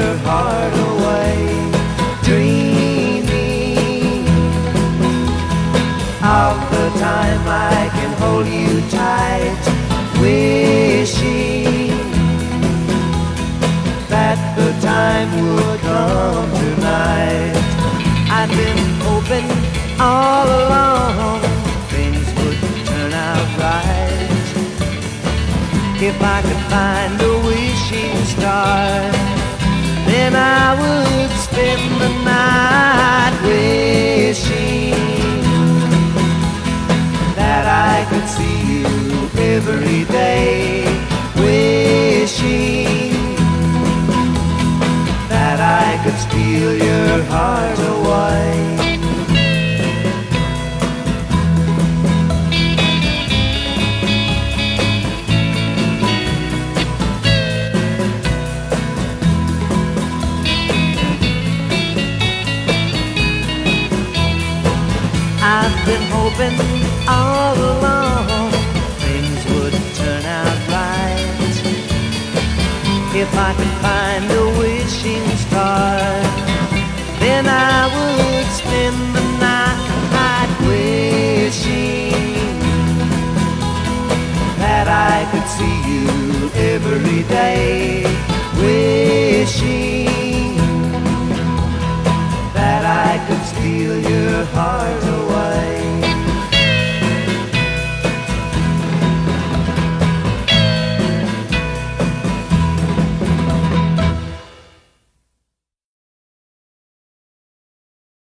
your heart away. Dreaming of the time I can hold you tight. Wishing that the time would come tonight. I've been hoping all along things would turn out right. If I could find a wishing star, then I would spend the night wishing that I could see you every day. Wishing that I could steal your heart away. I've been hoping all along things would turn out right. If I could find a wishing star, then I would spend the night wishing that I could see you every day.